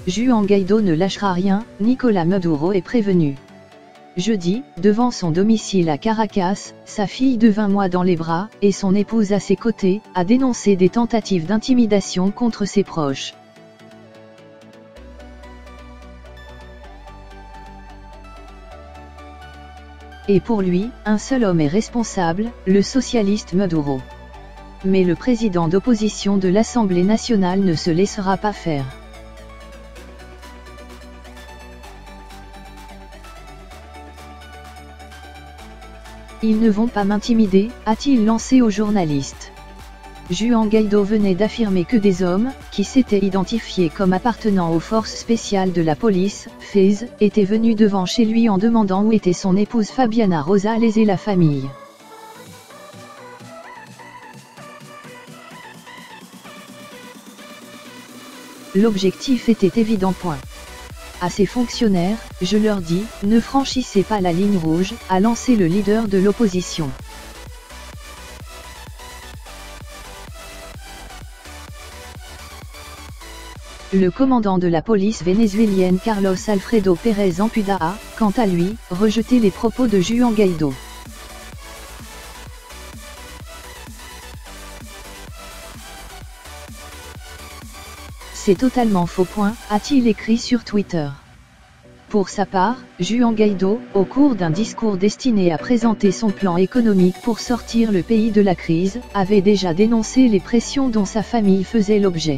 Juan Guaidó ne lâchera rien, Nicolás Maduro est prévenu. Jeudi, devant son domicile à Caracas, sa fille de 20 mois dans les bras, et son épouse à ses côtés, a dénoncé des tentatives d'intimidation contre ses proches. Et pour lui, un seul homme est responsable, le socialiste Maduro. Mais le président d'opposition de l'Assemblée nationale ne se laissera pas faire. Ils ne vont pas m'intimider, a-t-il lancé aux journalistes. Juan Guaidó venait d'affirmer que des hommes, qui s'étaient identifiés comme appartenant aux forces spéciales de la police, FES, étaient venus devant chez lui en demandant où était son épouse Fabiana Rosales et la famille. L'objectif était évident. À ces fonctionnaires, je leur dis, ne franchissez pas la ligne rouge, a lancé le leader de l'opposition. Le commandant de la police vénézuélienne Carlos Alfredo Pérez Ampuda a, quant à lui, rejeté les propos de Juan Guaidó. C'est totalement faux. A-t-il écrit sur Twitter. Pour sa part, Juan Guaidó, au cours d'un discours destiné à présenter son plan économique pour sortir le pays de la crise, avait déjà dénoncé les pressions dont sa famille faisait l'objet.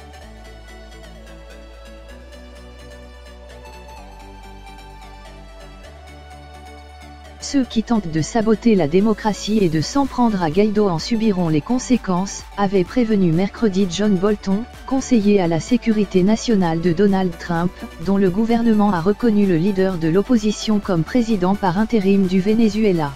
Ceux qui tentent de saboter la démocratie et de s'en prendre à Guaidó en subiront les conséquences, avait prévenu mercredi John Bolton, conseiller à la sécurité nationale de Donald Trump, dont le gouvernement a reconnu le leader de l'opposition comme président par intérim du Venezuela.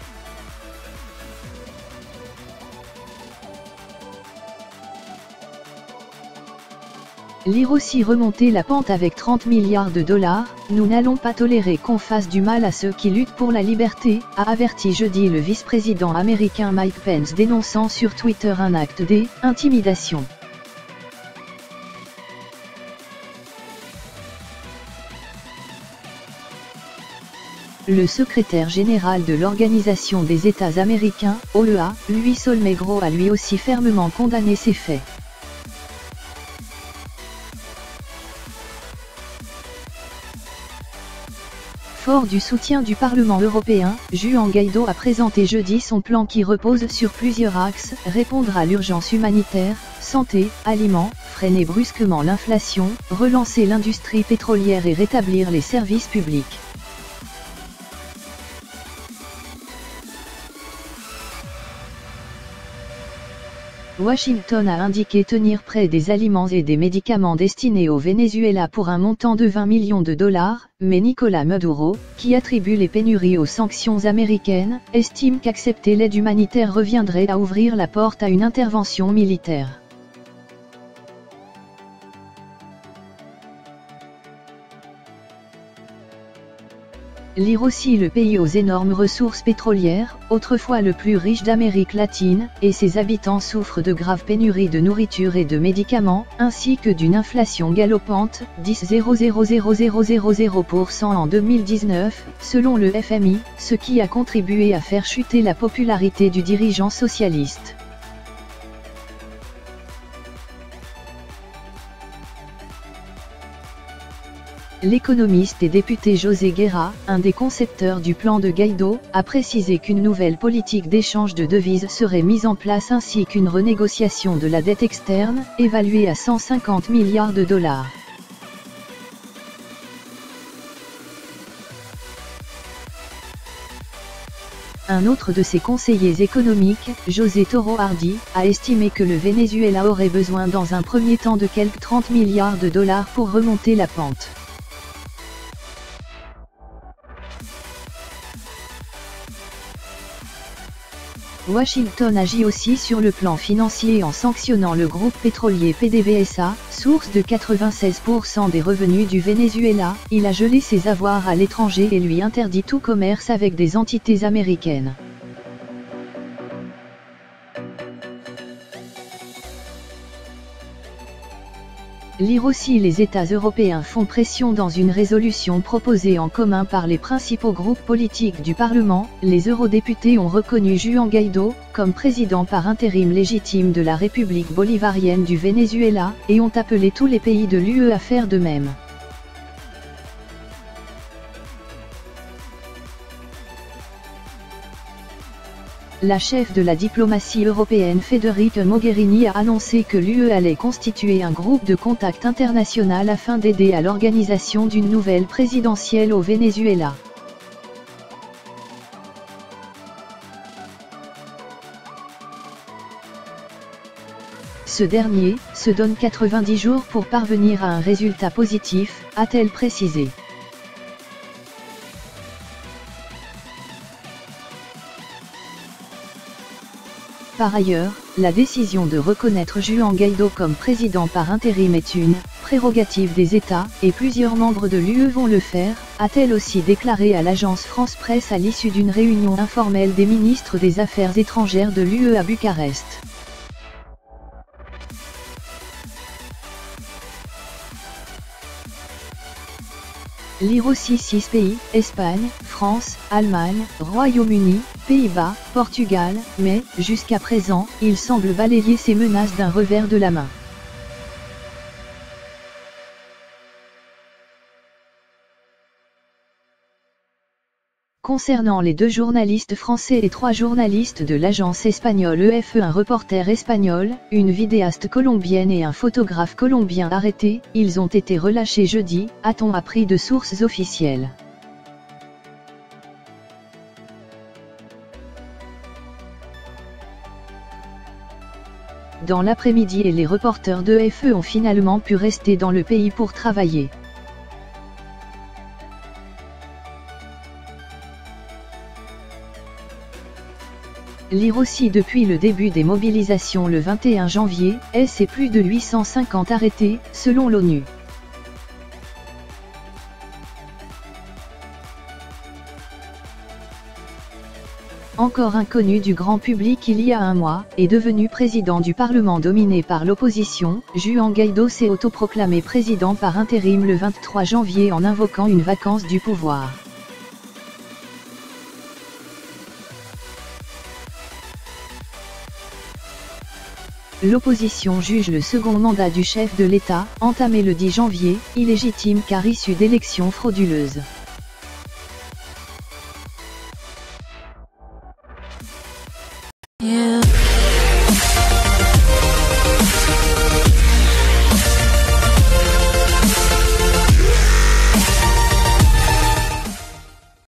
Lire aussi remonter la pente avec 30 milliards de $, nous n'allons pas tolérer qu'on fasse du mal à ceux qui luttent pour la liberté, a averti jeudi le vice-président américain Mike Pence dénonçant sur Twitter un acte d'intimidation. Le secrétaire général de l'Organisation des États américains, OEA, Luis Almagro a lui aussi fermement condamné ces faits. Fort du soutien du Parlement européen, Juan Guaidó a présenté jeudi son plan qui repose sur plusieurs axes, répondre à l'urgence humanitaire, santé, aliments, freiner brusquement l'inflation, relancer l'industrie pétrolière et rétablir les services publics. Washington a indiqué tenir prêt des aliments et des médicaments destinés au Venezuela pour un montant de 20 millions de $, mais Nicolás Maduro, qui attribue les pénuries aux sanctions américaines, estime qu'accepter l'aide humanitaire reviendrait à ouvrir la porte à une intervention militaire. Lire aussi le pays aux énormes ressources pétrolières, autrefois le plus riche d'Amérique latine, et ses habitants souffrent de graves pénuries de nourriture et de médicaments, ainsi que d'une inflation galopante, 10,00000% en 2019, selon le FMI, ce qui a contribué à faire chuter la popularité du dirigeant socialiste. L'économiste et député José Guerra, un des concepteurs du plan de Guaidó, a précisé qu'une nouvelle politique d'échange de devises serait mise en place ainsi qu'une renégociation de la dette externe, évaluée à 150 milliards de $. Un autre de ses conseillers économiques, José Toro Hardy, a estimé que le Venezuela aurait besoin dans un premier temps de quelques 30 milliards de $ pour remonter la pente. Washington agit aussi sur le plan financier en sanctionnant le groupe pétrolier PDVSA, source de 96% des revenus du Venezuela. Il a gelé ses avoirs à l'étranger et lui interdit tout commerce avec des entités américaines. Lire aussi les États européens font pression dans une résolution proposée en commun par les principaux groupes politiques du Parlement. Les eurodéputés ont reconnu Juan Guaidó comme président par intérim légitime de la République bolivarienne du Venezuela, et ont appelé tous les pays de l'UE à faire de même. La chef de la diplomatie européenne Federica Mogherini a annoncé que l'UE allait constituer un groupe de contact international afin d'aider à l'organisation d'une nouvelle présidentielle au Venezuela. Ce dernier se donne 90 jours pour parvenir à un résultat positif, a-t-elle précisé. Par ailleurs, la décision de reconnaître Juan Guaidó comme président par intérim est une prérogative des États, et plusieurs membres de l'UE vont le faire, a-t-elle aussi déclaré à l'agence France Presse à l'issue d'une réunion informelle des ministres des Affaires étrangères de l'UE à Bucarest. Lire aussi 6 pays, Espagne, France, Allemagne, Royaume-Uni, Pays-Bas, Portugal, mais, jusqu'à présent, il semble balayer ces menaces d'un revers de la main. Concernant les 2 journalistes français et 3 journalistes de l'agence espagnole EFE, un reporter espagnol, une vidéaste colombienne et un photographe colombien arrêtés, ils ont été relâchés jeudi, a-t-on appris de sources officielles. Dans l'après-midi, les reporters de EFE ont finalement pu rester dans le pays pour travailler. Lire aussi depuis le début des mobilisations le 21 janvier, c'est plus de 850 arrêtés, selon l'ONU. Encore inconnu du grand public il y a un mois, est devenu président du Parlement dominé par l'opposition, Juan Guaidó s'est autoproclamé président par intérim le 23 janvier en invoquant une vacance du pouvoir. L'opposition juge le second mandat du chef de l'État, entamé le 10 janvier, illégitime car issu d'élections frauduleuses.